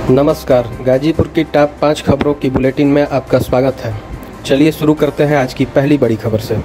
नमस्कार, गाजीपुर की टॉप 5 खबरों की बुलेटिन में आपका स्वागत है। चलिए शुरू करते हैं आज की पहली बड़ी खबर से।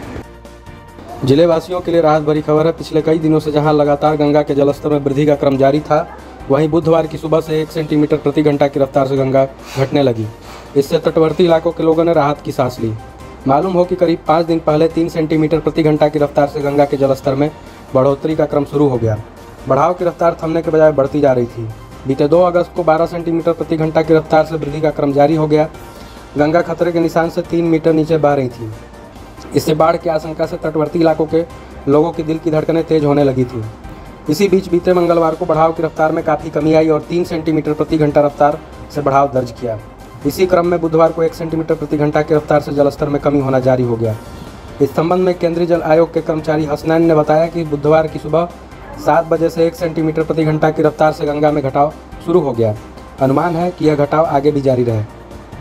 जिले वासियों के लिए राहत भरी खबर है। पिछले कई दिनों से जहां लगातार गंगा के जलस्तर में वृद्धि का क्रम जारी था, वहीं बुधवार की सुबह से 1 सेंटीमीटर प्रति घंटा की रफ्तार से गंगा घटने लगी। इससे तटवर्ती इलाकों के लोगों ने राहत की सांस ली। मालूम हो कि करीब 5 दिन पहले 3 सेंटीमीटर प्रति घंटा की रफ्तार से गंगा के जलस्तर में बढ़ोतरी का क्रम शुरू हो गया। बढ़ाव की रफ्तार थमने के बजाय बढ़ती जा रही थी। बीते 2 अगस्त को 12 सेंटीमीटर प्रति घंटा की रफ्तार से वृद्धि का क्रम जारी हो गया। गंगा खतरे के निशान से 3 मीटर नीचे बह रही थी। इससे बाढ़ की आशंका से तटवर्ती इलाकों के लोगों की दिल की धड़कनें तेज होने लगी थी। इसी बीच बीते मंगलवार को बढ़ाव की रफ्तार में काफ़ी कमी आई और 3 सेंटीमीटर प्रति घंटा रफ्तार से बढ़ाव दर्ज किया। इसी क्रम में बुधवार को 1 सेंटीमीटर प्रति घंटा की रफ्तार से जलस्तर में कमी होना जारी हो गया। इस संबंध में केंद्रीय जल आयोग के कर्मचारी हसनैन ने बताया कि बुधवार की सुबह 7 बजे से 1 सेंटीमीटर प्रति घंटा की रफ्तार से गंगा में घटाव शुरू हो गया। अनुमान है कि यह घटाव आगे भी जारी रहे।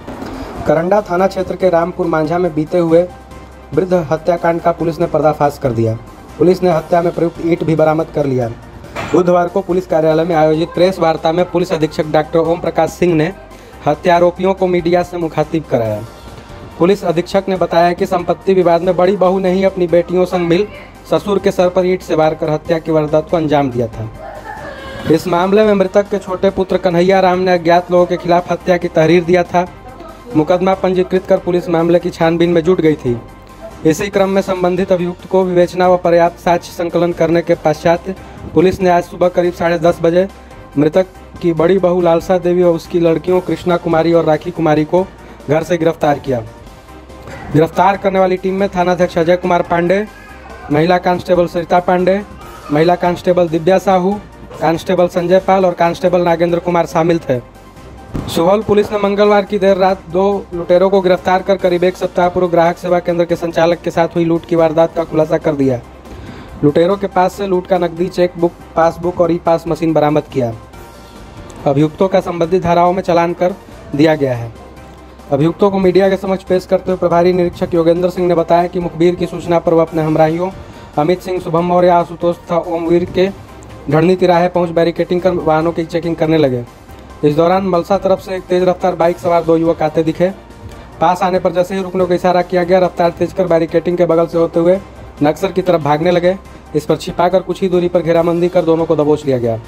करंडा थाना क्षेत्र के रामपुर मांझा में बीते हुए वृद्ध हत्याकांड का पुलिस ने पर्दाफाश कर दिया। पुलिस ने हत्या में प्रयुक्त ईंट भी बरामद कर लिया। बुधवार को पुलिस कार्यालय में आयोजित प्रेस वार्ता में पुलिस अधीक्षक डॉक्टर ओम प्रकाश सिंह ने हत्यारोपियों को मीडिया से मुखातिब कराया। पुलिस अधीक्षक ने बताया कि संपत्ति विवाद में बड़ी बहू ने ही अपनी बेटियों संग मिल ससुर के सर पर ईंट से वार कर हत्या की वारदात को अंजाम दिया था। इस मामले में मृतक के छोटे पुत्र कन्हैया राम ने अज्ञात लोगों के खिलाफ हत्या की तहरीर दिया था। मुकदमा पंजीकृत कर पुलिस मामले की छानबीन में जुट गई थी। इसी क्रम में संबंधित अभियुक्त को विवेचना व पर्याप्त साक्ष्य संकलन करने के पश्चात पुलिस ने आज सुबह करीब 10:30 बजे मृतक की बड़ी बहू लालसा देवी और उसकी लड़कियों कृष्णा कुमारी और राखी कुमारी को घर से गिरफ्तार किया। गिरफ्तार करने वाली टीम में थानाध्यक्ष अजय कुमार पांडे, महिला कांस्टेबल सरिता पांडे, महिला कांस्टेबल दिव्या साहू, कांस्टेबल संजय पाल और कांस्टेबल नागेंद्र कुमार शामिल थे। सुहौल पुलिस ने मंगलवार की देर रात 2 लुटेरों को गिरफ्तार कर करीब 1 सप्ताह पूर्व ग्राहक सेवा केंद्र के संचालक के साथ हुई लूट की वारदात का खुलासा कर दिया। लुटेरों के पास से लूट का नकदी, चेक बुक, पासबुक और ई-पास मशीन बरामद किया। अभियुक्तों का संबंधित धाराओं में चालान कर दिया गया है। अभियुक्तों को मीडिया के समक्ष पेश करते हुए प्रभारी निरीक्षक योगेंद्र सिंह ने बताया कि मुखबिर की सूचना पर वह अपने हमराहियों अमित सिंह, शुभम मौर्य, आशुतोष तथा ओमवीर के ढड़नी तिराहे पहुंच बैरिकेटिंग कर वाहनों की चेकिंग करने लगे। इस दौरान मलसा तरफ से एक तेज रफ्तार बाइक सवार 2 युवक आते दिखे। पास आने पर जैसे ही रुकने को इशारा किया गया, रफ्तार तेज कर बैरिकेटिंग के बगल से होते हुए नक्सर की तरफ भागने लगे। इस पर छिपाकर कुछ ही दूरी पर घेराबंदी कर दोनों को दबोच लिया गया।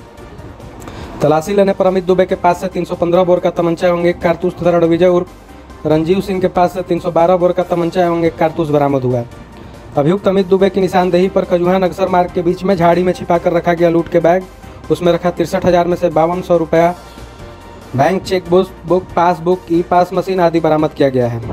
तलाशी लेने पर अमित दुबे के पास से 315 बोर का तमंचा एवं 1 कारतूस तथा रणविजय उर्फ रंजीव सिंह के पास से 312 बोर का तमंचा एवं 1 कारतूस बरामद हुआ। अभियुक्त अमित दुबे की निशानदेही पर खजुहा नक्सर मार्ग के बीच में झाड़ी में छिपाकर रखा गया लूट के बैग, उसमें रखा 63,000 में से 5200 रुपया, bank cheque book, passbook, ePOS machine आदि बरामद किया गया है।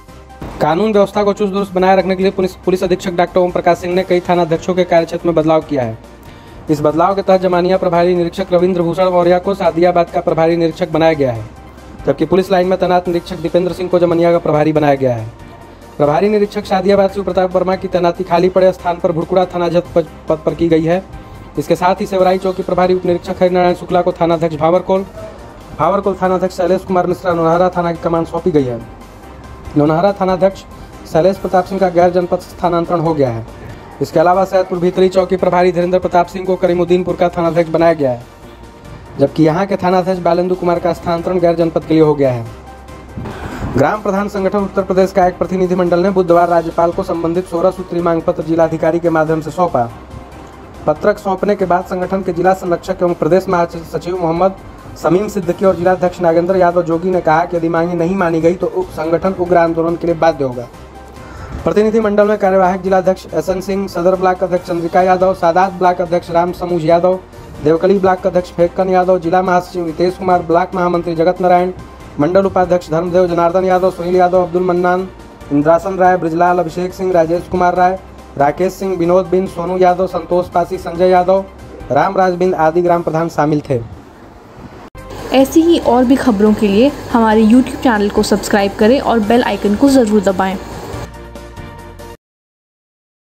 कानून व्यवस्था को चुस्त दुरुस्त बनाए रखने के लिए पुलिस अधीक्षक डॉक्टर ओम प्रकाश सिंह ने कई थानाध्यक्षों के कार्यक्षेत्र में बदलाव किया है। इस बदलाव के तहत जमानिया प्रभारी निरीक्षक रविंद्र भूषण मौर्य को सादियाबाद का प्रभारी निरीक्षक बनाया गया है, जबकि पुलिस लाइन में तैनात निरीक्षक दीपेंद्र सिंह को जमानिया का प्रभारी बनाया गया है। प्रभारी निरीक्षक सादियाबाद शिव प्रताप वर्मा की तैनाती खाली पड़े स्थान पर भुड़कुड़ा थानाध्यक्ष पद पर की गई है। इसके साथ ही सेवराई चौकी प्रभारी उप निरीक्षक हरिनारायण शुक्ला को थानाध्यक्ष भावरकोल थानाध्यक्ष शैलेश कुमार मिश्रा नौनहरा थाना की कमान सौंपी गई है। नौनहरा थानाध्यक्ष शैलेश प्रताप सिंह का गैर जनपद स्थानांतरण हो गया है। इसके अलावा सैदपुर भीतरी चौकी प्रभारी धीरेन्द्र प्रताप सिंह को करीमुद्दीनपुर का थानाध्यक्ष बनाया गया है, जबकि यहाँ के थानाध्यक्ष बालेंदु कुमार का स्थानांतरण गैर जनपद के लिए हो गया है। ग्राम प्रधान संगठन उत्तर प्रदेश का एक प्रतिनिधिमंडल ने बुधवार राज्यपाल को संबंधित 16 सूत्री मांग पत्र जिलाधिकारी के माध्यम से सौंपा। पत्रक सौंपने के बाद संगठन के जिला संरक्षक एवं प्रदेश महासचिव मोहम्मद समीम सिद्दीकी और जिलाध्यक्ष नागेंद्र यादव जोगी ने कहा कि यदि मांगे नहीं मानी गई तो संगठन उग्र आंदोलन के लिए बाध्य होगा। प्रतिनिधिमंडल में कार्यवाहक जिलाध्यक्ष एसएन सिंह, सदर ब्लॉक अध्यक्ष चंद्रिका यादव, सादात ब्लॉक अध्यक्ष राम समूज यादव, देवकली ब्लॉक अध्यक्ष फेक्कन यादव, जिला महासचिव रितेश कुमार, ब्लॉक महामंत्री जगत नारायण, मंडल उपाध्यक्ष धर्मदेव जनार्दन यादव, सुनील यादव, अब्दुल मन्नान, इंद्रासन राय, ब्रिजलाल, अभिषेक सिंह, राजेश कुमार राय, राकेश सिंह, विनोद बिंद, सोनू यादव, संतोष पासी, संजय यादव, रामराज बिंद आदि ग्राम प्रधान शामिल थे। ऐसी ही और भी खबरों के लिए हमारे YouTube चैनल को सब्सक्राइब करें और बेल आइकन को ज़रूर दबाएं।